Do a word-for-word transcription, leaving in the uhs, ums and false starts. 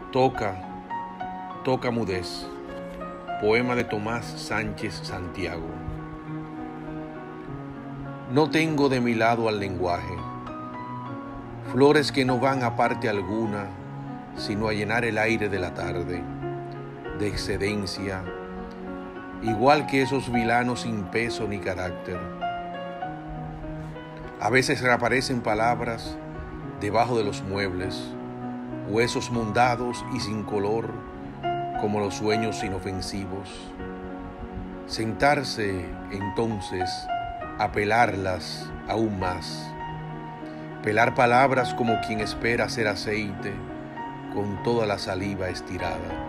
Toca, toca mudez. Poema de Tomás Sánchez Santiago. No tengo de mi lado al lenguaje, flores que no van a parte alguna, sino a llenar el aire de la tarde, de excedencia, igual que esos vilanos sin peso ni carácter. A veces reaparecen palabras debajo de los muebles, huesos mondados y sin color, como los sueños inofensivos. Sentarse entonces a pelarlas aún más, pelar palabras como quien espera hacer aceite con toda la saliva estirada.